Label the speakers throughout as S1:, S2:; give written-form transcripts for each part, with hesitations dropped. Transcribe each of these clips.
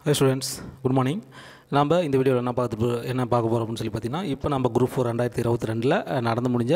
S1: Hi students, good morning. நம்ம இந்த வீடியோவில் என்ன பார்க்க போகிறோம் அப்படின்னு சொல்லி பார்த்தீங்கன்னா, இப்போ நம்ம குரூப் 4 2022 நடந்து முடிஞ்ச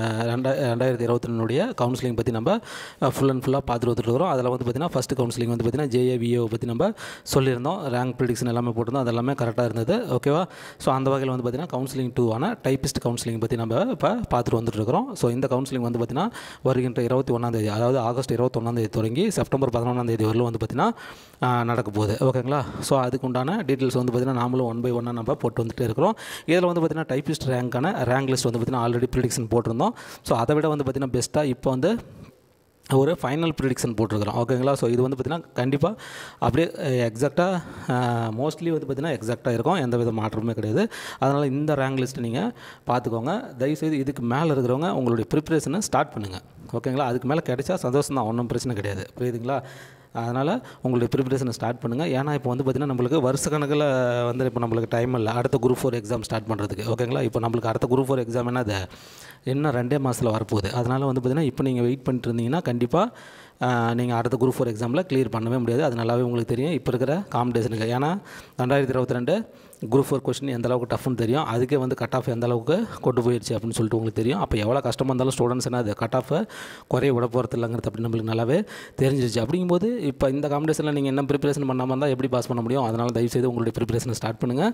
S1: 2022 கவுன்சிலிங் பற்றி நம்ம ஃபுல்லாக பார்த்துட்டு வந்துட்டுருக்கிறோம். அதில் வந்து பார்த்திங்கன்னா ஃபஸ்ட்டு கவுன்சிலிங் வந்து பார்த்திங்கன்னா JAVAவை பற்றி நம்ம சொல்லியிருந்தோம். ரேங்க் ப்ரிடிக்ஷன் எல்லாமே போட்டிருந்தோம், அது எல்லாமே கரெக்டாக இருந்தது. ஓகேவா? ஸோ அந்த வகையில் வந்து பார்த்திங்கன்னா கவுன்சிலிங் 2 டைப்பிஸ்ட் கவுன்சிலிங் பற்றி நம்ம இப்போ பார்த்துட்டு வந்துட்டுருக்கிறோம். ஸோ இந்த கவுன்சிலிங் வந்து பார்த்திங்கன்னா வருகின்ற 21 அதாவது ஆகஸ்ட் 21 தொடங்கி செப்டம்பர் 11 வரலும் வந்து பார்த்திங்கன்னா நடக்க போகுது. ஓகேங்களா? ஸோ அதுக்கு உண்டான டீட்டெயில்ஸ் வந்து பார்த்திங்கன்னா நாமளும் 1 by 1 நம்ம போட்டு வந்துட்டு இருக்கிறோம். இதில் வந்து பார்த்திங்கன்னா டைப்பிஸ்ட் ரேங்க் லிஸ்ட் வந்து பார்த்திங்கன்னா ஆல்ரெடி ப்ரிடிக்ஷன் போட்டிருந்தோம். ஸோ அதை விட வந்து பார்த்திங்கன்னா பெஸ்ட்டாக இப்போ வந்து ஒரு ஃபைனல் ப்ரிடிக்ஷன் போட்டிருக்கிறோம். ஓகேங்களா? ஸோ இது வந்து பார்த்திங்கன்னா கண்டிப்பாக அப்படியே எக்ஸாக்டாக மோஸ்ட்லி வந்து பார்த்திங்கன்னா எக்ஸாக்டாக இருக்கும், எந்த வித மாற்றமே கிடையாது. அதனால் இந்த ரேங்க் லிஸ்ட்டு நீங்கள் பார்த்துக்கோங்க. தயவுசெய்து இதுக்கு மேலே இருக்கிறவங்க உங்களுடைய ப்ரிப்பரேஷனை ஸ்டார்ட் பண்ணுங்கள். ஓகேங்களா? அதுக்கு மேலே கிடைச்சா சந்தோஷம் தான், ஒன்றும் பிரச்சனை கிடையாது. புரியுதுங்களா? அதனால் உங்களுடைய ப்ரிப்பரேஷனை ஸ்டார்ட் பண்ணுங்கள். ஏன்னா இப்போ வந்து பார்த்திங்கன்னா நம்மளுக்கு வருஷ கணக்கில் வந்து இப்போ நம்மளுக்கு டைம் இல்லை அடுத்த குரூப் 4 எக்ஸாம் ஸ்டார்ட் பண்ணுறதுக்கு. ஓகேங்களா? இப்போ நம்மளுக்கு அடுத்த குரூப் 4 எக்ஸாம் என்னது இன்னும் 2 மாதத்தில் வரப்போகுது. அதனால் வந்து பார்த்திங்கன்னா இப்போ நீங்கள் வெயிட் பண்ணிட்டு இருந்தீங்கன்னா கண்டிப்பாக நீங்கள் அடுத்த குரூப் 4 எக்ஸாமில் கிளியர் பண்ணவே முடியாது. அது நல்லாவே உங்களுக்கு தெரியும் இப்போ இருக்கிற காம்படிஷனுக்கு. ஏன்னா 2022 குரூப் 4 கொஸ்டின் எந்த அளவுக்கு டஃப்னு தெரியும், அதுக்கே வந்து கட் ஆஃப் எந்த அளவுக்கு கொண்டு போயிடுச்சு அப்படின்னு சொல்லிட்டு உங்களுக்கு தெரியும். அப்போ எவ்வளோ கஷ்டமாக இருந்தாலும் ஸ்டூடெண்ட்ஸ் என்ன அது கட் ஆஃபை குறைய விட போகிறது இல்லைங்கிறது அப்படி நம்மளுக்கு நல்லாவே தெரிஞ்சிருச்சு. அப்படிங்கும்போது இப்போ இந்த காம்படிஷனில் நீங்கள் என்ன ப்ரிப்பரேஷன் பண்ணாமல் இருந்தால் எப்படி பாஸ் பண்ண முடியும்? அதனால் தயவுசெய்து உங்களுடைய ப்ரிப்பரேஷனை ஸ்டார்ட் பண்ணுங்கள்.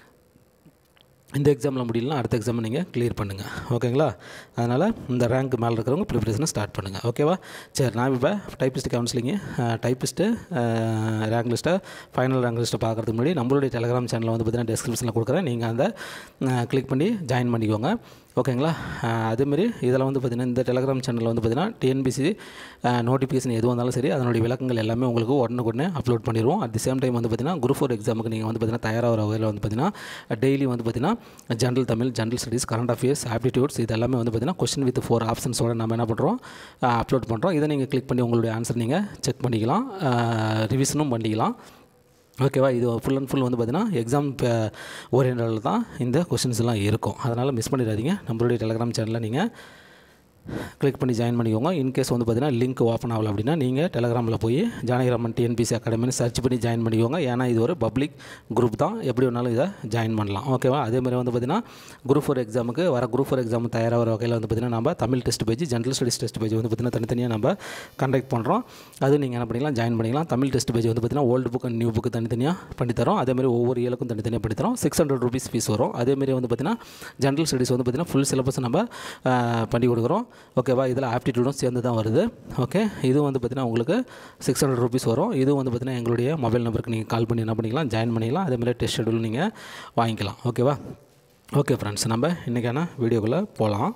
S1: இந்த எக்ஸாமில் முடியலனா அடுத்த எக்ஸாமை நீங்கள் கிளியர் பண்ணுங்கள். ஓகேங்களா? அதனால் இந்த ரேங்க் மேலே இருக்கிறவங்க ப்ரிப்பரேஷனை ஸ்டார்ட் பண்ணுங்கள். ஓகேவா? சரி, நான் இப்போ டைப்பிஸ்ட் கவுன்சிலிங்கு டைப்பிஸ்ட்டு ரேங்க் லிஸ்ட்டை ஃபைனல் ரேங்க் லிஸ்ட்டை பார்க்குறதுக்கு முன்னாடி நம்மளுடைய டெலிகிராம் சேனலில் வந்து பார்த்திங்கன்னா டிஸ்கிரிப்ஷனில் கொடுக்குறேன், நீங்கள் அந்த கிளிக் பண்ணி ஜாயின் பண்ணிக்கோங்க. ஓகேங்களா? அதேமாரி இதில் வந்து பார்த்திங்கன்னா இந்த டெலிகிராம் சேனலில் வந்து பார்த்திங்கன்னா TNPSC நோட்டிஃபிகேஷன் எதுவும் இருந்தாலும் சரி அதனுடைய விளக்கங்கள் எல்லாமே உங்களுக்கு உடனுக்குடனே அப்லோட் பண்ணிடுவோம். அட் தி சேம் டைம் வந்து பார்த்திங்கன்னா குரூப் 4 எக்ஸாமுக்கு நீங்கள் வந்து பார்த்திங்கன்னா தயாராகிற வகையில் வந்து பார்த்திங்கன்னா டெய்லி வந்து பார்த்திங்கன்னா general Tamil, general studies, current affairs, aptitudes இது எல்லாமே வந்து பார்த்திங்கன்னா கொஸ்டின் வித் 4 ஆப்ஷன்ஸோடு நம்ம என்ன பண்ணுறோம் அப்லோட் பண்ணுறோம். இதை நீங்கள் கிளிக் பண்ணி உங்களுடைய ஆன்சர் நீங்கள் செக் பண்ணிக்கலாம், ரிவிஷனும் பண்ணிக்கலாம். ஓகேவா? இது ஃபுல் அண்ட் ஃபுல் வந்து பார்த்திங்கன்னா எக்ஸாம் ஓரியன்டடில் தான் இந்த கொஸ்டின்ஸ் எல்லாம் இருக்கும். அதனால் மிஸ் பண்ணிடாதீங்க. நம்மளுடைய டெலிகிராம் சேனலில் நீங்கள் கிளிக் பண்ணி ஜாயின் பண்ணிக்கோங்க. இன்கேஸ் வந்து பார்த்திங்கன்னா லிங்க் ஓப்பன் ஆகலை அப்படின்னா நீங்கள் டெலிகிராமில் போய் ஜானகிராமன் TNPSC அகாடமின்னு சர்ச் பண்ணி ஜாயின் பண்ணிக்கோங்க. ஏன்னா இது ஒரு பப்ளிக் குரூப் தான், எப்படி வேணாலும் இதை ஜாயின் பண்ணலாம். ஓகேவா? அதேமாதிரி வந்து பார்த்திங்கன்னா குரூப் 4 எக்ஸாமுக்கு குரூப் 4 எக்ஸாம் தயாராகிற வகையில் வந்து பார்த்திங்கன்னா நம்ம Tamil test page, general studies test page வந்து பார்த்திங்கன்னா தனித்தனியாக நம்ம கண்டக்ட் பண்ணுறோம். அது நீங்கள் என்ன பண்ணிக்கலாம், ஜாயின் பண்ணிக்கலாம். தமிழ் டெஸ்ட் பேஜ் வந்து பார்த்திங்கன்னா old book and new book தனித்தனியாக பண்ணித்தரோம். அதேமாதிரி ஒவ்வொரு இயலுக்கும் தனித்தனியாக பண்ணித்தரோம். 600 rupees ஃபீஸ் வரும். அதேமாதிரி வந்து பார்த்திங்கன்னா ஜென்ரல் ஸ்டடீஸ் வந்து பார்த்திங்கன்னா ஃபுல் சிலபஸ் நம்ம பண்ணி கொடுக்குறோம். ஓகேவா? இதில் ஆப்டிடியூடும் சேர்ந்து தான் வருது. ஓகே, இது வந்து பார்த்திங்கன்னா உங்களுக்கு 600 rupees வரும். இது வந்து பார்த்திங்கன்னா எங்களுடைய மொபைல் நம்பருக்கு நீங்கள் கால் பண்ணி என்ன பண்ணிக்கலாம், ஜாயின் பண்ணிக்கலாம். அதேமாதிரி டெஸ்ட் ஷெடியூல் நீங்கள் வாங்கிக்கலாம். ஓகேவா? ஓகே ஃப்ரெண்ட்ஸ், நம்ம இன்றைக்கான வீடியோக்குள்ளே போகலாம்.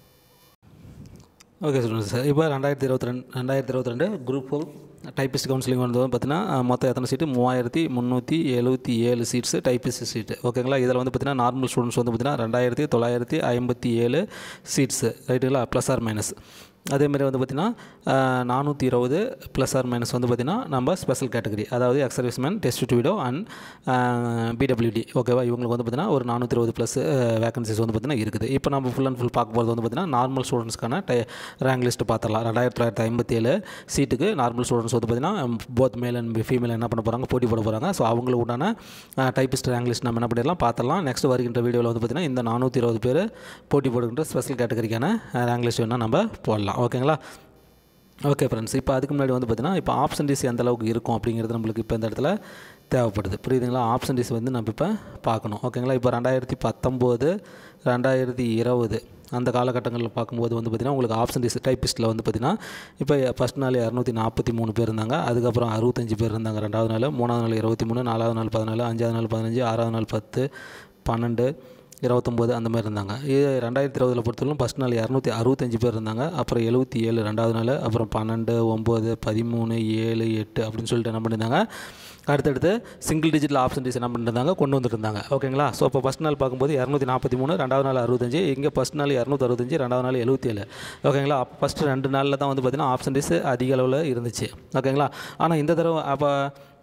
S1: ஓகே ஸ்டூடெண்ட்ஸ், இப்போ 2022 குரூப் 4 டைப்பிஸ்ட் கவுன்சிலிங் வந்து பார்த்திங்கன்னா மொத்தம் எத்தனை சீட்டு 3377 சீட்ஸு டைப்பிஸ்ட் சீட்டு. ஓகேங்களா? இதில் வந்து பார்த்திங்கன்னா நார்மல் ஸ்டூடெண்ட்ஸ் வந்து பார்த்திங்கன்னா 2957 சீட்ஸு, ரைட்டுங்களா? Plus or minus. அதேமாதிரி வந்து பார்த்திங்கன்னா 420 ப்ளஸ் ஆர் மைனஸ் வந்து பார்த்திங்கன்னா நம்ம ஸ்பெஷல் கேட்டகரி, அதாவது ex serviceman, test widow and BWD. ஓகேவா? இவங்களுக்கு வந்து பார்த்திங்கன்னா ஒரு 420 ப்ளஸ் வேகன்சிஸ் வந்து பார்த்திங்கன்னா இருக்குது. இப்போ நம்ம ஃபுல் அண்ட் ஃபுல் பார்க்க போகிறது வந்து பார்த்திங்கன்னா நார்மல் ஸ்டூடெண்ட்ஸ்க்கான ரேங்க் லிஸ்ட்டு பார்த்துடலாம். 2957 சீட்டுக்கு நார்மல் ஸ்டூடெண்ட்ஸ் வந்து பார்த்திங்கன்னா போத் மேல் அண்ட் ஃபீமேல் என்ன பண்ண போகிறாங்க, போட்டி போட போகிறாங்க. ஸோ அவங்களுக்கு உண்டான டைப்பிஸ்ட் ரேங்க் லிஸ்ட் நம்ம என்ன பண்ணிடலாம் பார்த்துடலாம். நெக்ஸ்ட் வருகின்ற வீடியோவில் வந்து பார்த்திங்கன்னா இந்த 420 பேர் போட்டி போடுகின்ற ஸ்பெஷல் கேட்டகரிக்கான ரேங்க் லிஸ்ட் வேணால் நம்ம போடலாம். ஓகேங்களா? ஓகே ஃப்ரெண்ட்ஸ், இப்போ அதுக்கு முன்னாடி வந்து பார்த்திங்கன்னா இப்போ ஆப்ஷன் டிஸ் எந்த அளவுக்கு இருக்கும் அப்படிங்கிறது நம்மளுக்கு இப்போ இந்த இடத்துல தேவைப்படுது. புரியுதுங்களா? ஆப்ஷன் டிஸ் வந்து நம்ம இப்போ பார்க்கணும். ஓகேங்களா? இப்போ 2019 2020 அந்த காலகட்டங்களில் பார்க்கும்போது வந்து பார்த்திங்கன்னா உங்களுக்கு ஆப்ஷன் டிஸ் டைப்பிஸ்ட்டில் வந்து பார்த்திங்கன்னா இப்போ ஃபஸ்ட் நாள் 243 பேர் இருந்தாங்க. அதுக்கப்புறம் 65 பேர் இருந்தாங்க. 2வது நாள், 3வது நாள் 23, 4வது நாள் 14, 5வது நாள் 15, 6வது நாள் 10, 12, 29 அந்த மாதிரி இருந்தாங்க. இது 2020 பொறுத்தவரைக்கும் ஃபஸ்ட் நாள் 265 பேர் இருந்தாங்க. அப்புறம் 77 2வது நாள், அப்புறம் 12, 9, 13, 7, 8 அப்படின்னு சொல்லிட்டு என்ன பண்ணியிருந்தாங்க, அடுத்தடுத்து சிங்கிள் டிஜிட்டில் ஆப்ஷன் டிஸ் என்ன பண்ணியிருந்தாங்க கொண்டு வந்துருந்தாங்க. ஓகேங்களா? ஸோ இப்போ ஃபஸ்ட் நாள் பார்க்கும்போது 243, 2வது நாள் 65, இங்கே ஃபஸ்ட் நாள் 265, 2வது நாள் 77. ஓகேங்களா? அப்போ ஃபஸ்ட்டு 2 நாளில் தான் வந்து பார்த்திங்கன்னா ஆப்ஷன் டிஸ் அதிக அளவில் இருந்துச்சு. ஓகேங்களா? ஆனால் இந்த தடவை அப்போ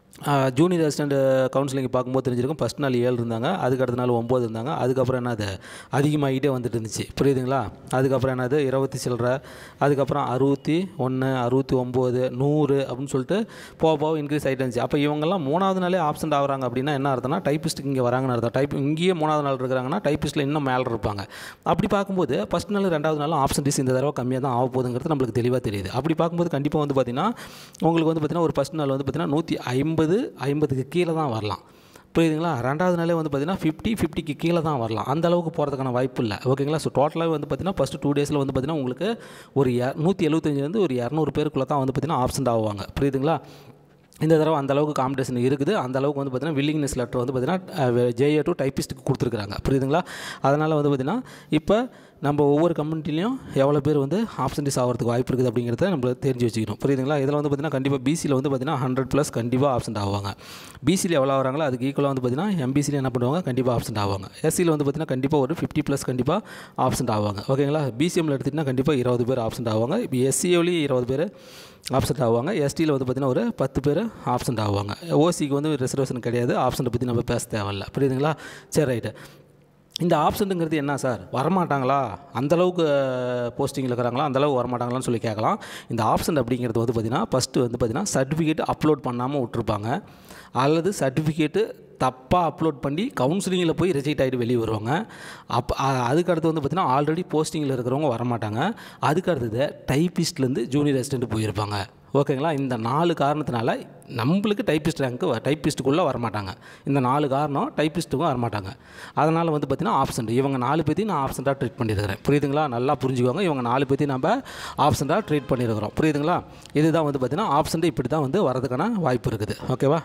S1: ஜூனியர் அசிஸ்டண்ட் கவுன்சிலிங் பார்க்கும்போது தெரிஞ்சிருக்கும். ஃபஸ்ட் நாள் 7 இருந்தாங்க, அதுக்கு அடுத்த நாள் 9 இருந்தாங்க. அதுக்கப்புறம் என்னது அதிகமாகிட்டே வந்துட்டு இருந்துச்சு, புரியுதுங்களா? அதுக்கப்புறம் என்னது 20 சில்லற, அதுக்கப்புறம் 61, 69, 100 அப்படின்னு சொல்லிட்டு போக போக இன்க்ரீஸ் ஆகிட்டு இருந்துச்சு. அப்போ இவங்கெல்லாம் 3வது நாளே ஆப்சென்ட் ஆகிறாங்க அப்படின்னா என்ன அர்த்தம்னா டைப்பிஸ்ட்டுக்கு இங்கே வராங்கன்னு அர்த்தம். இங்கேயே 3வது நாள் இருக்கிறாங்கன்னா டைப்பிஸ்ட்டில் இன்னும் மேலே இருப்பாங்க. அப்படி பார்க்கும்போது ஃபஸ்ட் நாள் 2வது நாளும் ஆப்சென்டீஸ் இந்த தடவை கம்மியாக தான் ஆக போகுதுங்கிறது நம்மளுக்கு தெளிவாக தெரியுது. அப்படி பார்க்கும்போது கண்டிப்பாக வந்து பார்த்திங்கன்னா உங்களுக்கு வந்து பார்த்திங்கன்னா ஒரு ஃபஸ்ட் நாள் வந்து பார்த்திங்கன்னா 150க்கு கீழே தான் வரலாம், புரியுதுங்களா? 2வது நாளே வந்து பார்த்திங்கன்னா 50க்கு கீழே தான் வரலாம். அந்த அளவுக்கு போகிறதுக்கான வாய்ப்பு இல்லை, ஓகேங்களா? ஸோ டோட்டலாகவே வந்து பார்த்திங்கன்னா ஃபஸ்ட்டு 2 டேஸில் வந்து பார்த்திங்கன்னா உங்களுக்கு ஒரு 175 ஒரு 200 பேருக்குள்ளே தான் வந்து பார்த்திங்கன்னா ஆப்சென்ட் ஆவாங்க, புரியுதுங்களா? இந்த தடவை அந்தளவுக்கு காம்படிஷன் இருக்குது. அந்தளவுக்கு வந்து பார்த்திங்கன்னா வில்லிங்னஸ் லெட்டர் வந்து பார்த்திங்கன்னா JA to டைப்பிஸ்ட்டுக்கு கொடுத்துருக்குறாங்க, புரியுதுங்களா? அதனால் வந்து பார்த்திங்கன்னா இப்போ நம்ம ஒவ்வொரு கம்யூனிட்டிலையும் எவ்வளோ பேர் வந்து ஆப்சென்டீஸ் ஆகிறதுக்கு வாய்ப்பு இருக்குது அப்படிங்கிறத நம்ம தெரிஞ்சு வச்சுக்கணும், புரியுதுங்களா? இதில் வந்து பார்த்திங்கன்னா கண்டிப்பாக BCயில் வந்து பார்த்திங்கன்னா 100+ கண்டிப்பாக ஆப்சென்ட் ஆவாங்க. BCயில் எவ்வளோ ஆகிறாங்களோ அதுக்கு ஈக்குவலாக வந்து பார்த்திங்கன்னா MBCயில் என்ன பண்ணுவாங்க, கண்டிப்பாக ஆப்சென்ட் ஆவாங்க. SCயில் வந்து பார்த்திங்கன்னா கண்டிப்பாக ஒரு 50+ கண்டிப்பாக ஆப்சென்ட் ஆவாங்க, ஓகேங்களா? BCMயில் எடுத்துகிட்டிங்கன்னா கண்டிப்பாக 20 பேர் ஆப்சென்ட் ஆவாங்க. SCலேயும் 20 பேர் ஆப்சென்ட் ஆவாங்க. STயில் வந்து பார்த்திங்கன்னா ஒரு 10 பேர் ஆப்சென்ட் ஆவாங்க. OCக்கு வந்து ரிசர்வேஷன் கிடையாது, ஆப்சென்ட்டை பற்றி நம்ம பேச தேவையில்லை, புரியுதுங்களா? சரி, ரைட்டு. இந்த ஆப்சென்ட்டுங்கிறது என்ன சார், வரமாட்டாங்களா, அந்தளவுக்கு போஸ்டிங்கில் இருக்கிறாங்களா, அந்தளவுக்கு வரமாட்டாங்களான்னு சொல்லி கேட்கலாம். இந்த ஆப்சென்ட் அப்படிங்கிறது வந்து பார்த்திங்கன்னா ஃபஸ்ட்டு வந்து பார்த்திங்கன்னா சர்டிஃபிகேட் அப்லோட் பண்ணாமல் விட்டுருப்பாங்க, அல்லது சர்டிஃபிகேட்டு தப்பாக அப்லோட் பண்ணி கவுன்சிலிங்கில் போய் ரிஜெக்ட் ஆகிட்டு வெளியே வருவாங்க. அதுக்கடுத்து வந்து பார்த்திங்கன்னா ஆல்ரெடி போஸ்டிங்கில் இருக்கிறவங்க வரமாட்டாங்க. அதுக்கடுத்தது டைப்பிஸ்ட்லேருந்து ஜூனியர் அசிஸ்டண்ட் போயிருப்பாங்க, ஓகேங்களா? இந்த 4 காரணத்தினால நம்மளுக்கு டைப்பிஸ்ட் ரேங்க்கு டைப்பிஸ்ட்டுக்குள்ளே வரமாட்டாங்க. இந்த 4 காரணம் டைப்பிஸ்ட்டுக்கும் வரமாட்டாங்க. அதனால் வந்து பார்த்திங்கன்னா ஆப்சென்ட் இவங்க 4 பேர்த்தையும் நான் ஆப்சென்ட்டாக ட்ரீட் பண்ணியிருக்கிறேன், புரியுதுங்களா? நல்லா புரிஞ்சுக்கோங்க, இவங்க 4 பேர்த்தையும் நம்ம ஆப்சென்ட்டாக ட்ரீட் பண்ணியிருக்கிறோம், புரியுதுங்களா? இதுதான் வந்து பார்த்திங்கன்னா ஆப்சென்ட் இப்படி தான் வந்து வரதுக்கான வாய்ப்பு இருக்குது, ஓகேவா?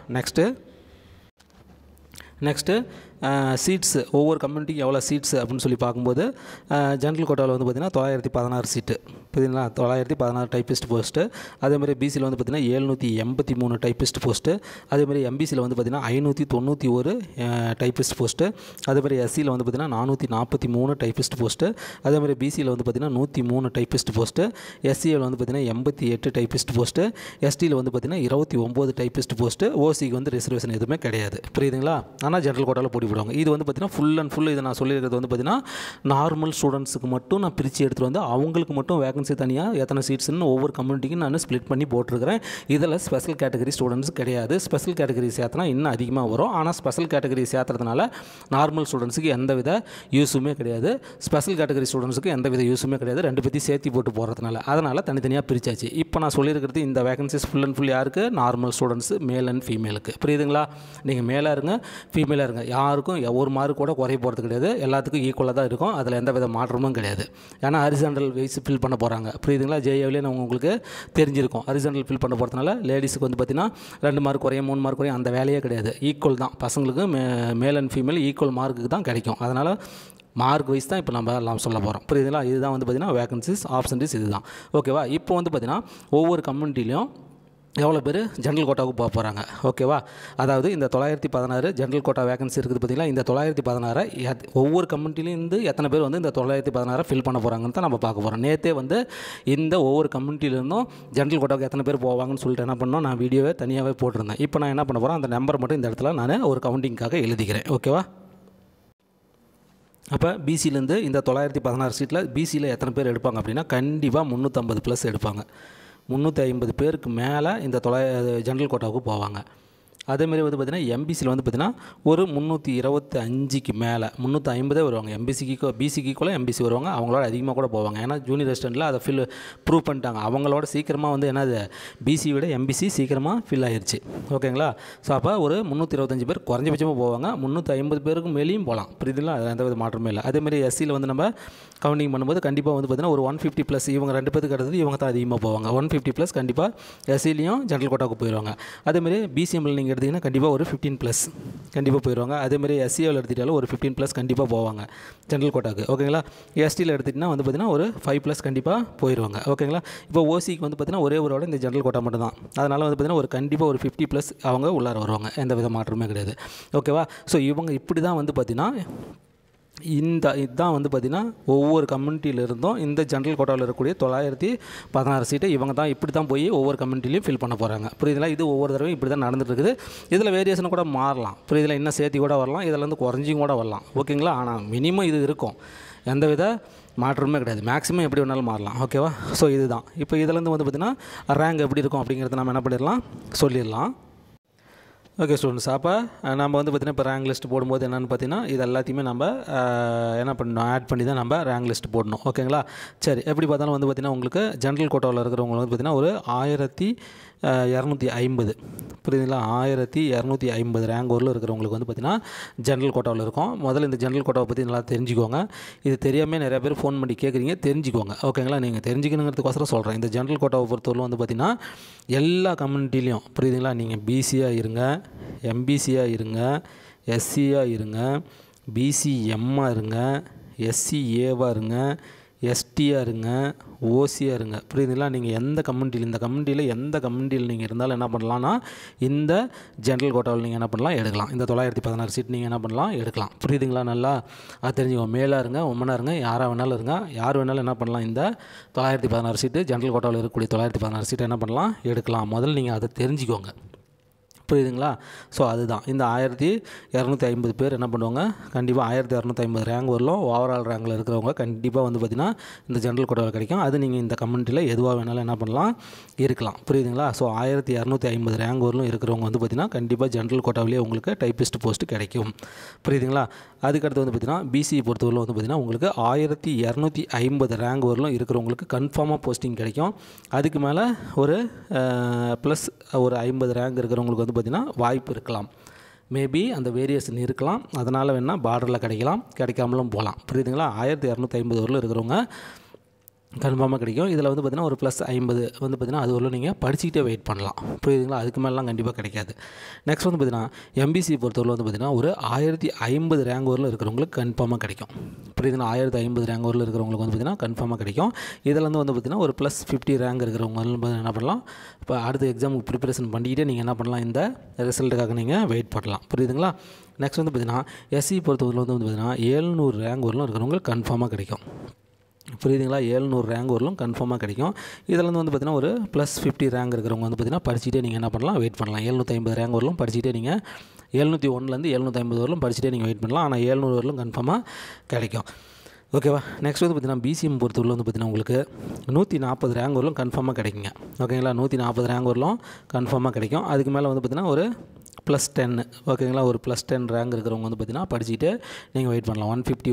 S1: நெக்ஸ்ட்டு சீட்ஸு, ஒவ்வொரு கம்யூனிட்டிக்கு எவ்வளோ சீட்ஸு அப்படின்னு சொல்லி பார்க்கும்போது ஜென்ரல் கோட்டாவில் வந்து பார்த்திங்கன்னா 916 சீட்டு, புரியுதுங்களா? 916 டைப்பிஸ்ட் போஸ்ட்டு. அதேமாதிரி BCயில் வந்து பார்த்திங்கன்னா 783 டைப்பிஸ்ட் போஸ்ட்டு. அதேமாதிரி MBCயில் வந்து பார்த்திங்கன்னா 591 டைப்பிஸ்ட் போஸ்ட்டு. அதேமாதிரி SCயில் வந்து பார்த்திங்கன்னா 443 டைப்பிஸ்ட் போஸ்ட்டு. அதேமாதிரி BCயில் வந்து பார்த்திங்கன்னா 103 டைப்பிஸ்ட் போஸ்ட்டு. SCயில் வந்து பார்த்திங்கன்னா 88 டைப்பிஸ்ட் போஸ்ட்டு. STயில் வந்து பார்த்திங்கன்னா 29 டைப்பிஸ்ட் போஸ்ட்டு. OCக்கு வந்து ரிசர்வேஷன் எதுவுமே கிடையாது, புரியுதுங்களா? ஆனால் ஜென்ரல் கோட்டாவில் போட்டி போடுவாங்க. இது வந்து பார்த்திங்கன்னா ஃபுல் அண்ட் ஃபுல் இதை நான் சொல்லியிருக்கிறது வந்து பார்த்திங்கன்னா நார்மல் ஸ்டூடெண்ட்ஸுக்கு மட்டும் நான் பிரித்து எடுத்துகிட்டு வந்து அவங்களுக்கு மட்டும் வேகன்சி தனியாக எத்தனை சீட்ஸ்ன்னு ஒவ்வொரு கம்யூனிட்டிக்கும் நான் ஸ்ப்ளிட் பண்ணி போட்டிருக்கிறேன். இதில் ஸ்பெஷல் கேட்டகரி ஸ்டூடெண்ட்ஸ் கிடையாது. ஸ்பெஷல் கேட்டகரி சேர்த்தனா இன்னும் அதிகமாக வரும். ஆனால் ஸ்பெஷல் கேட்டகரி சேர்த்துறதுனால நார்மல் ஸ்டூடெண்ட்ஸுக்கு எந்தவித யூஸுமே கிடையாது, ஸ்பெஷல் கேட்டகரி ஸ்டூடெண்ட்ஸுக்கு எந்தவித யூஸுமே கிடையாது. 2 பேர்த்தையும் சேர்த்து போட்டு போகிறதுனால அதனால் தனித்தனியாக பிரிச்சாச்சு. இப்போ நான் சொல்லியிருக்கிறது இந்த வேகன்சிஸ் ஃபுல் அண்ட் ஃபுல் யாருக்கு, நார்மல் ஸ்டூடெண்ட்ஸு, மேல் அண்ட் ஃபீமேலுக்கு, புரியுதுங்களா? நீங்கள் மேலாக இருங்க ஃபீமேலாக இருங்க, யாருக்கும் ஒரு மார்க் கூட குறைய போகிறது கிடையாது, எல்லாத்துக்கும் ஈக்குவலாக தான் இருக்கும். அதில் எந்த வித மாற்றமும் கிடையாது. ஏன்னா ஹரிசாண்டல் வைஸ் ஃபில் பண்ண போகிறாங்க, புரியுதுங்களா? JAவிலே நான் உங்களுக்கு தெரிஞ்சிருக்கும். ஹரிசாண்டல் ஃபில் பண்ண போகிறதுனால லேடிஸுக்கு வந்து பார்த்திங்கன்னா 2 மார்க் குறையும் 3 மார்க் குறையும் அந்த வேலையே கிடையாது. ஈக்குவல் தான், பசங்களுக்கு மேல் அண்ட் ஃபீமேல் ஈக்குவல் மார்க்குக்கு தான் கிடைக்கும். அதனால் மார்க் வைஸ் தான் இப்போ நம்ம எல்லாம் சொல்ல போகிறோம், புரியுதுங்களா? இதுதான் வந்து பார்த்திங்கன்னா வேகன்சிஸ் ஆப்சன்டீஸ் இதுதான், ஓகேவா? இப்போ வந்து பார்த்திங்கன்னா ஒவ்வொரு கம்யூனிட்டிலையும் எவ்வளோ பேர் ஜென்ரல் கோட்டாவுக்கு போக போகிறாங்க, ஓகேவா? அதாவது இந்த 916 ஜென்ரல் கோட்டா வேகன்சி இருக்குது பார்த்திங்களா? இந்த 916 ஒவ்வொரு கம்யூனிட்டிலேருந்து எத்தனை பேர் வந்து இந்த 916 ஃபில் பண்ண போகிறாங்கன்னு தான் நம்ம பார்க்க போகிறோம். நேற்றே வந்து இந்த ஒவ்வொரு கம்யூனிட்டிலேருந்தும் ஜென்ரல் கோட்டாவுக்கு எத்தனை பேர் போவாங்கன்னு சொல்லிட்டு என்ன பண்ணோம், நான் வீடியோவே தனியாகவே போட்டிருந்தேன். இப்போ நான் என்ன பண்ண போகிறேன், அந்த நம்பர் மட்டும் இந்த இடத்துல நான் ஒரு கவுண்டிங்காக எழுதிக்கிறேன், ஓகேவா? அப்போ BCலேருந்து இந்த 916 சீட்டில் BCயில் எத்தனை பேர் எடுப்பாங்க அப்படின்னா கண்டிப்பாக 350+ எடுப்பாங்க. 350 பேருக்கு மேலே இந்த ஜென்ரல் கோட்டாவுக்கு போவாங்க. அதேமாதிரி வந்து பார்த்திங்கன்னா MBCயில் வந்து பார்த்திங்கன்னா ஒரு 325க்கு மேலே 350 வருவாங்க. BCக்கு கூட MBC வருவாங்க, அவங்களோட அதிகமாக கூட போவாங்க. ஏன்னா ஜூனியர் அசிஸ்டண்ட்டில் அதை ப்ரூவ் பண்ணிட்டாங்க. அவங்களோட சீக்கிரமாக வந்து என்னது BC விட MBC சீக்கிரமாக ஃபில் ஆகிடுச்சு, ஓகேங்களா? ஸோ அப்போ ஒரு 325 பேர் குறைஞ்சபட்சமாக போவாங்க, 350 பேருக்கு மேலேயும் போகலாம், புரியுதுங்களா? அது எந்த வித மாற்றமே இல்லை. அதேமாதிரி SCயில் வந்து நம்ம கவுண்டிங் பண்ணும்போது கண்டிப்பாக வந்து பார்த்திங்கன்னா ஒரு 150+, இவங்க 2 பேருக்கு அடுத்தது இவங்க தான் அதிகமாக போவாங்க. 150+ கண்டிப்பாக SCலையும் ஜென்ரல் கோட்டாவுக்கு போயிடுவாங்க. அதேமாதிரி BCML நீங்கள் எடுத்திங்கன்னா கண்டிப்பாக ஒரு 15+ கண்டிப்பாக போயிடுவாங்க. அதேமாதிரி SCயில் எடுத்துகிட்டாலும் ஒரு 15+ கண்டிப்பாக போவாங்க ஜென்ரல் கோட்டாவுக்கு, ஓகேங்களா? STயில் எடுத்துகிட்டிங்கன்னா வந்து பார்த்திங்கன்னா ஒரு 5+ கண்டிப்பாக போயிடுவாங்க, ஓகேங்களா? இப்போ OCக்கு வந்து பார்த்திங்கன்னா ஒரே ஒரு இந்த ஜென்ரல் கோட்டா மட்டும் தான். அதனால் வந்து பார்த்திங்கன்னா ஒரு கண்டிப்பாக ஒரு 50+ அவங்க உள்ளார வருவாங்க, எந்த வித மாற்றமே கிடையாது, ஓகேவா? ஸோ இவங்க இப்படி தான் வந்து பார்த்திங்கன்னா இதுதான் வந்து பார்த்திங்கன்னா ஒவ்வொரு கம்யூனிட்டியிலிருந்தும் இந்த ஜென்ரல் கோட்டாவில் இருக்கக்கூடிய 916 சீட்டை இவங்க தான் இப்படி தான் போய் ஒவ்வொரு கம்யூனிட்டிலையும் ஃபில் பண்ண போகிறாங்க. புரியுதுங்களா? இது ஒவ்வொரு தடவையும் இப்படி தான் நடந்துட்டு இருக்குது. இதில் வேரியேஷன் கூட மாறலாம். புரியுதுல? இன்னும் சேர்த்தி கூட வரலாம், இதில் வந்து குறைஞ்சியும் கூட வரலாம். ஓகேங்களா? ஆனால் மினிமம் இது இருக்கும், எந்தவித மாற்றமே கிடையாது. மேக்ஸிமம் எப்படி வேணாலும் மாறலாம். ஓகேவா? ஸோ இதுதான். இப்போ இதிலேருந்து வந்து பார்த்திங்கன்னா ரேங்க் எப்படி இருக்கும் அப்படிங்கிறத நம்ம என்ன பண்ணிடலாம், சொல்லிடலாம். ஓகே ஸ்டூடெண்ட்ஸ், அப்போ நம்ம வந்து பார்த்திங்கன்னா இப்போ ரேங்க் லிஸ்ட் போடும்போது என்னென்னு பார்த்தீங்கன்னா இது எல்லாத்தையுமே நம்ம என்ன பண்ணணும், ஆட் பண்ணி தான் நம்ம ரேங்க் லிஸ்ட் போடணும். ஓகேங்களா? சரி, எப்படி பார்த்தாலும் வந்து பார்த்திங்கன்னா உங்களுக்கு ஜென்ரல் கோட்டாவில் இருக்கிறவங்க வந்து பார்த்திங்கன்னா ஒரு 1250, புரியுதுங்களா? 1250 ரேங்க் ஊரில் இருக்கிறவங்களுக்கு வந்து பார்த்திங்கன்னா ஜென்ரல் கோட்டாவில் இருக்கும். முதல்ல இந்த ஜென்ரல் கோட்டாவை பற்றி நல்லா தெரிஞ்சுக்கோங்க. இது தெரியாமல் நிறைய பேர் ஃபோன் பண்ணி கேட்குறீங்க, தெரிஞ்சுக்கோங்க. ஓகேங்களா? நீங்கள் தெரிஞ்சுக்கணுங்கிறதுக்கோசரம் சொல்கிறேன். இந்த ஜென்ரல் கோட்டாவை பொறுத்தவரை வந்து பார்த்திங்கன்னா எல்லா கம்யூனிட்டிலையும், புரியுதுங்களா, நீங்கள் பிசியாக இருங்க, எம்பிசியாக இருங்க, எஸ்சியாக இருங்க, பிசிஎம்மாக இருங்க, எஸ்சிஏவாக இருங்க, எஸ்டியாக இருங்க, ஓசியாக இருங்க, புரியுதுங்களா? நீங்கள் எந்த கம்யூனிட்டியில், இந்த கம்யூனிட்டியில் எந்த கம்யூனிட்டியில் நீங்கள் இருந்தாலும் என்ன பண்ணலான்னா இந்த ஜென்ரல் கோட்டாவில் நீங்கள் என்ன பண்ணலாம், எடுக்கலாம். இந்த 916 சீட் நீங்கள் என்ன பண்ணலாம், எடுக்கலாம். புரியுதுங்களா? நல்லா அது தெரிஞ்சுக்கோங்க. மேலாக இருங்க, உமனாக இருங்க, யாராக வேணாலும் இருங்க, யார் வேணாலும் என்ன பண்ணலாம், இந்த 916 சீட்டு ஜென்ரல் கோட்டாவில் இருக்கக்கூடிய 916 சீட்டை என்ன பண்ணலாம், எடுக்கலாம். முதல்ல நீங்கள் அதை தெரிஞ்சுக்கோங்க. புரியுதுங்களா? ஸோ அதுதான் இந்த 1250 பேர் என்ன பண்ணுவாங்க, கண்டிப்பாக 1250 ரேங்க் வரலாம். ஓவரால் ரேங்கில் இருக்கிறவங்க கண்டிப்பாக வந்து பார்த்திங்கன்னா இந்த ஜென்ரல் கோட்டாவில் கிடைக்கும். அது நீங்கள் இந்த கம்யூனிட்டியில் எதுவாக வேணாலும் என்ன பண்ணலாம், இருக்கலாம். புரியுதுங்களா? ஸோ 1250 ரேங்க் வரலும் இருக்கிறவங்க வந்து பார்த்திங்கன்னா கண்டிப்பாக ஜென்ரல் கோட்டாவிலே உங்களுக்கு டைப்பிஸ்ட் போஸ்ட்டு கிடைக்கும். புரியுதுங்களா? அதுக்கடுத்து வந்து பார்த்திங்கன்னா பிசி பொறுத்தவரை வந்து பார்த்திங்கன்னா உங்களுக்கு 1250 ரேங்க் வரலும் இருக்கிறவங்களுக்கு கன்ஃபார்மாக போஸ்டிங் கிடைக்கும். அதுக்கு மேலே ஒரு ப்ளஸ் ஒரு 50 ரேங்க் இருக்கிறவங்களுக்கு வந்து பார்த்திங்கன்னா வாய்ப்பு இருக்கலாம். மேபி அந்த வேரியேஷன் இருக்கலாம். அதனால் வேணால் பார்டரில் கிடைக்கலாம், கிடைக்காமலும் போகலாம். புரியுதுங்களா? 1250 வரலும் இருக்கிறவங்க கன்ஃபார்மாக கிடைக்கும். இதில் வந்து பார்த்திங்கன்னா ஒரு +50 வந்து பார்த்திங்கன்னா அது வரலும் நீங்கள் படிச்சுக்கிட்டே வெயிட் பண்ணலாம். புரியுதுங்களா? அதுக்கு மேலாம் கண்டிப்பாக கிடைக்காது. நெக்ஸ்ட் வந்து பார்த்திங்கன்னா எம்பிசி பொறுத்தவரை வந்து பார்த்திங்கன்னா ஒரு 1050 ரேங்க் வரலும் இருக்கிறவங்களுக்கு கன்ஃபார்மாக கிடைக்கும். புரியுதுங்களா? 1050 ரேங்க் வரலும் இருக்கிறவங்களுக்கு வந்து பார்த்திங்கன்னா கன்ஃபார்மாக கிடைக்கும். இதில் வந்து பார்த்திங்கன்னா ஒரு +50 ரேங்க் இருக்கிறவங்க என்ன பண்ணலாம், இப்போ அடுத்த எக்ஸாமுக்கு ப்ரிப்பரேஷன் பண்ணிக்கிட்டே நீங்கள் என்ன பண்ணலாம், இந்த ரிசல்ட்டுக்காக நீங்கள் வெயிட் பண்ணலாம். புரியுதுங்களா? நெக்ஸ்ட் வந்து பார்த்திங்கன்னா எஸ்சி பொறுத்தவரை வந்து பார்த்திங்கன்னா 700 ரேங்க் வரலும் இருக்கிறவங்களுக்கு கன்ஃபார்மாக கிடைக்கும். புரியுதுங்களா? 700 ரேங்க் வரலும் கன்ஃபார்மாக கிடைக்கும். இதில் வந்து பார்த்திங்கன்னா ஒரு +50 ரேங்க் இருக்கிறவங்க வந்து பார்த்திங்கன்னா படிச்சுட்டே நீங்கள் என்ன பண்ணலாம், வெயிட் பண்ணலாம். 750 ரேங்க் வரலும் படிச்சுட்டே நீங்கள் 701லேருந்து 750 வரலும் படிச்சுட்டே நீங்கள் வெயிட் பண்ணலாம். ஆனால் 700 வரலும் கன்ஃபார்மாக கிடைக்கும். ஓகேவா? நெக்ஸ்ட் வந்து பார்த்திங்கன்னா பிசிஎம் பொறுத்தவரை வந்து பார்த்திங்கன்னா உங்களுக்கு 140 ரேங்க் வரலும் கன்ஃபார்மாக கிடைக்குங்க. ஓகேங்களா? 140 ரேங்க் வரலும் கன்ஃபார்மாக கிடைக்கும். அதுக்கு மேலே வந்து பார்த்திங்கன்னா ஒரு +10, ஓகேங்களா, ஒரு +10 ரேங்க் இருக்கிறவங்க வந்து பார்த்திங்கன்னா படிச்சுட்டு நீங்கள் வெயிட் பண்ணலாம்.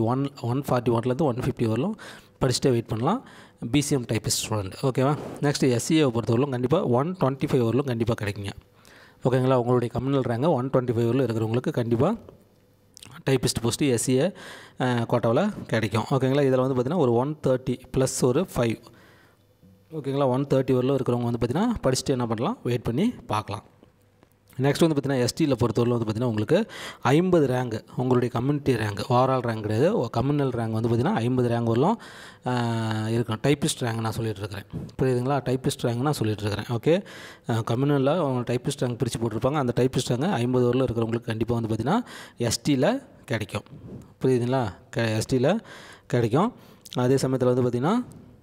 S1: 141லேருந்து 150 வரலும் படிச்சுட்டே வெயிட் பண்ணலாம். BCM typist student. ஓகேவா? நெக்ஸ்ட் எஸ்சிஏவை பொறுத்தவரைக்கும் கண்டிப்பாக 125 வரலும் கண்டிப்பாக கிடைக்குங்க. ஓகேங்களா? உங்களுடைய கம்யூனல் ரேங்கு 125 வரலும் இருக்கிறவங்களுக்கு கண்டிப்பாக டைப்பிஸ்ட் போஸ்ட்டு எஸ்சிஏ கோட்டாவில் கிடைக்கும். ஓகேங்களா? இதில் வந்து பார்த்திங்கன்னா ஒரு 130 ப்ளஸ் ஒரு 5, ஓகேங்களா, 130 வரலும் இருக்கிறவங்க வந்து பார்த்திங்கன்னா படிச்சுட்டு என்ன பண்ணலாம், வெயிட் பண்ணி பார்க்கலாம். நெக்ஸ்ட் வந்து பார்த்திங்கன்னா எஸ்டியில் பொறுத்தவரை வந்து பார்த்திங்கன்னா உங்களுக்கு 50 ரேங்க் உங்களுடைய கம்யூனிட்டி ரேங்க், ஓவரால் ரேங்க் கிடையாது, கம்யூனல் ரேங்க் வந்து பார்த்திங்கன்னா 50 ரேங்க் வரலாம் இருக்கும். டைப்பிஸ்ட் ரேங்க் நான் சொல்லிகிட்டு இருக்கிறேன். புரியுதுங்களா? டைப்பிஸ்ட் ரேங்க் நான் சொல்லிகிட்டு இருக்கிறேன். ஓகே, கம்யூனலில் அவங்க டைப்பிஸ்ட் ரேங்க் பிரித்து போட்டிருப்பாங்க. அந்த டைப்பிஸ்ட் ரேங்க் 50 வரலும் இருக்கிறவங்களுக்கு கண்டிப்பாக வந்து பார்த்திங்கன்னா எஸ்டியில் கிடைக்கும். புரியுதுங்களா? எஸ்டியில் கிடைக்கும். அதே சமயத்தில் வந்து பார்த்திங்கன்னா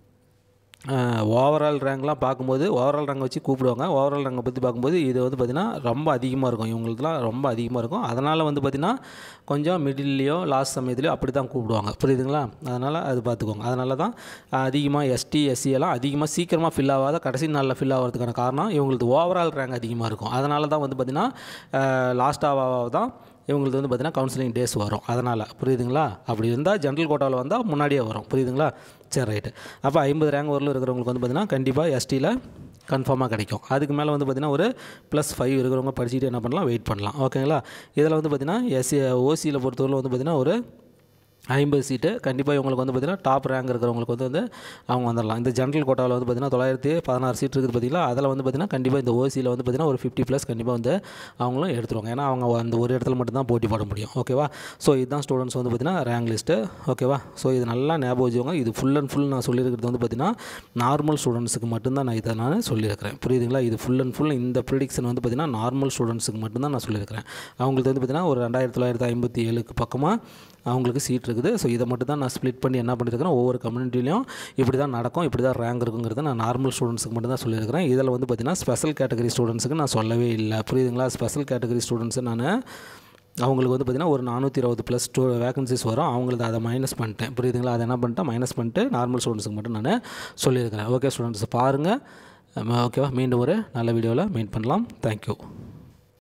S1: ஓவரால் ரேங்க்லாம் பார்க்கும்போது ஓவரால் ரேங்க் வச்சு கூப்பிடுவாங்க. ஓவரால் ரேங்கை பற்றி பார்க்கும்போது இது வந்து பார்த்திங்கன்னா ரொம்ப அதிகமாக இருக்கும். இவங்களுக்குலாம் ரொம்ப அதிகமாக இருக்கும். அதனால் வந்து பார்த்திங்கன்னா கொஞ்சம் மிடில்லையோ லாஸ்ட் சமயத்துலையோ அப்படி தான் கூப்பிடுவாங்க. புரியுதுங்களா? அதனால் அது பார்த்துக்கோங்க. அதனால தான் அதிகமாக எஸ்டி எஸ்சியெல்லாம் அதிகமாக சீக்கிரமாக ஃபில் ஆகாத கடைசி நாளில் ஃபில் ஆகிறதுக்கான காரணம் இவங்களுக்கு ஓவரால் ரேங்க் அதிகமாக இருக்கும். அதனால தான் வந்து பார்த்திங்கன்னா லாஸ்ட்டாக தான் இவங்களுக்கு வந்து பார்த்திங்கன்னா கவுன்சிலிங் டேஸ் வரும். அதனால் புரியுதுங்களா? அப்படி இருந்தால் ஜென்ரல் கோட்டாவில் வந்தால் முன்னாடியே வரும். புரியுதுங்களா? சரி, ரைட்டு. அப்போ 50 ரேங்க் வரலும் இருக்கிறவங்களுக்கு வந்து பார்த்திங்கன்னா கண்டிப்பாக எஸ்டியில் கன்ஃபார்மாக கிடைக்கும். அதுக்கு மேலே வந்து பார்த்திங்கன்னா ஒரு +5 இருக்கிறவங்க படிச்சுட்டு என்ன பண்ணலாம், வெயிட் பண்ணலாம். ஓகேங்களா? இதில் வந்து பார்த்திங்கன்னா ஓசியில் பொறுத்தவரை வந்து பார்த்திங்கன்னா ஒரு 50 சீட்டு கண்டிப்பாக இவங்களுக்கு வந்து பார்த்திங்கன்னா டாப் ரேங்க் இருக்கிறவங்களுக்கு வந்து அவங்க வந்துடலாம். இந்த ஜென்ரல் கோட்டாவில் வந்து பார்த்திங்கன்னா 916 சீட் இருக்குது பார்த்திங்களா, அதில் வந்து பார்த்திங்கன்னா கண்டிப்பாக இந்த ஓசியில் வந்து பார்த்திங்கன்னா ஒரு 50+ கண்டிப்பாக வந்து அவங்களும் எடுத்துருவாங்க. ஏன்னா அவங்க அந்த ஒரு இடத்துல மட்டும்தான் போட்டி போட முடியும். ஓகேவா? ஸோ இதுதான் ஸ்டூடெண்ட்ஸ் வந்து பார்த்திங்கன்னா ரேங்க் லிஸ்ட்டு. ஓகேவா? ஸோ இது நல்லா ஞாபகம் வச்சுக்கோங்க. இது ஃபுல் அண்ட் ஃபுல் நான் சொல்லியிருக்கிறது வந்து பார்த்திங்கன்னா நார்மல் ஸ்டூடெண்ட்ஸுக்கு மட்டும்தான் நான் இதை சொல்லியிருக்கிறேன். புரியுதுங்களா? இது ஃபுல் அண்ட் ஃபுல் இந்த ப்ரிடிக்ஷன் வந்து பார்த்திங்கன்னா நார்மல் ஸ்டூடெண்ட்ஸுக்கு மட்டும்தான் நான் சொல்லியிருக்கிறேன். அவங்களுக்கு வந்து பார்த்திங்கன்னா ஒரு 2957 பக்கமாக அவங்களுக்கு சீட் இருக்குது. இருக்குது. ஸோ இதை மட்டும் தான் நான் ஸ்ப்ளிட் பண்ணி என்ன பண்ணியிருக்கிறேன், ஒவ்வொரு கம்யூனிட்டிலையும் இப்படி தான் நடக்கும், இப்படி தான் ரேங்க் இருக்குங்கிறத நான் நார்மல் ஸ்டூடெண்ட்ஸுக்கு மட்டும் தான் சொல்லியிருக்கிறேன். இதில் வந்து பார்த்திங்கன்னா ஸ்பெஷல் கேட்டகரி ஸ்டூடெண்ட்ஸுக்கு நான் சொல்லவே இல்லை. புரியுதுங்களா? ஸ்பெஷல் கேட்டகரி ஸ்டூடெண்ட்ஸு நான் அவங்களுக்கு வந்து பார்த்திங்கன்னா ஒரு 420+ வேகன்சிஸ் வரும். அவங்களுக்கு அதை மைனஸ் பண்ணிட்டேன். புரியுதுங்களா? அதை என்ன பண்ணிட்டேன், மைனஸ் பண்ணிட்டு நார்மல் ஸ்டூடெண்ட்ஸுக்கு மட்டும் நான் சொல்லியிருக்கிறேன். ஓகே ஸ்டூடெண்ட்ஸ், பாருங்கள். ஓகேவா? மீண்டும் ஒரு நல்ல வீடியோவில் மீட் பண்ணலாம். தேங்க்யூ.